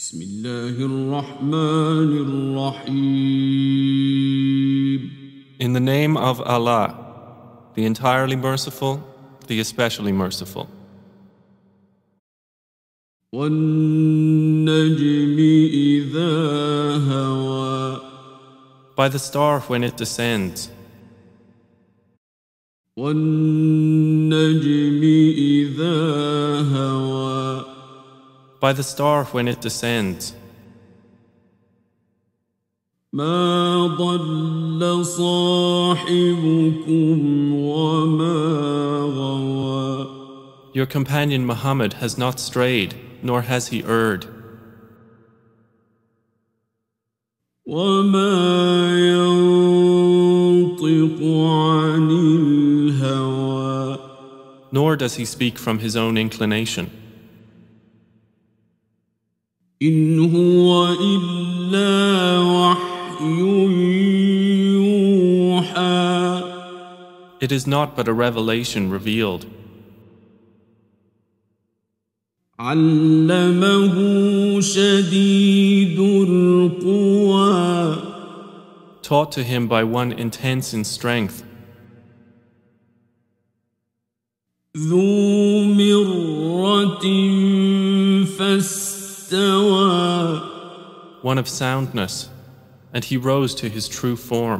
بسم الله الرحمن الرحيم. In the name of Allah, the entirely merciful, the especially merciful. وَالنَّجْمِ إِذَا هَوَى. By the star when it descends. وَالنَّجْمِ إِذَا هَوَى. By the star when it descends. مَا ضَلَّ صَاحِبُكُمْ وَمَا غَوَى. Your companion Muhammad has not strayed, nor has he erred. وَمَا يَنطِقُ عَنِ الْهَوَى. Nor does he speak from his own inclination. إِنْ هُوَ إِلَّا وَحْيٌ يُوحَى. It is not but a revelation revealed. عَلَّمَهُ شَدِيدُ الْقُوَى. Taught to him by one intense in strength. ذُو مِرَّةٍ فَاسْتَوَى. One of soundness, and he rose to his true form.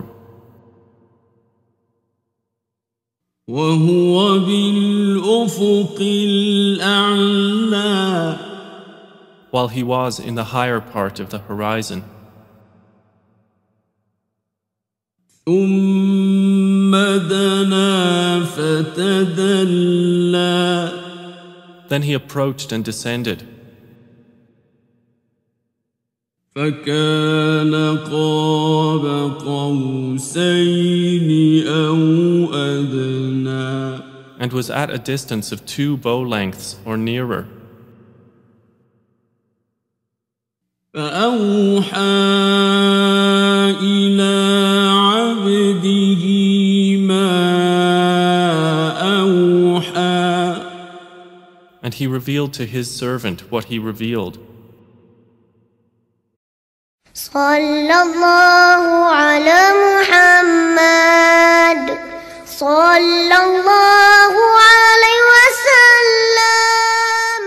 وَهُوَ بِالْأُفُقِ الْأَعْلَى. While he was in the higher part of the horizon. ثُمَّ دَنَا فَتَدَلَّى. Then he approached and descended. فَكَانَ قَابَ قَوْسَيْنِ أَوْ أَدْنَى. And was at a distance of 2 bow lengths or nearer. فَأَوْحَى إِلَى عَبْدِهِ مَا أَوْحَى. And he revealed to his servant what he revealed. صلى الله على محمد صلى الله عليه وسلم.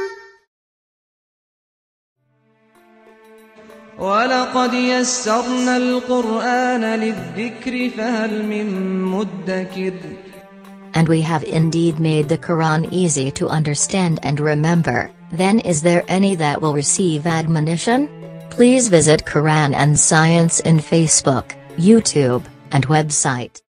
ولقد يسرنا القرآن للذكر فهل من مدكر. And we have indeed made the Quran easy to understand and remember, then is there any that will receive admonition? Please visit Quran and Science in Facebook, YouTube, and website.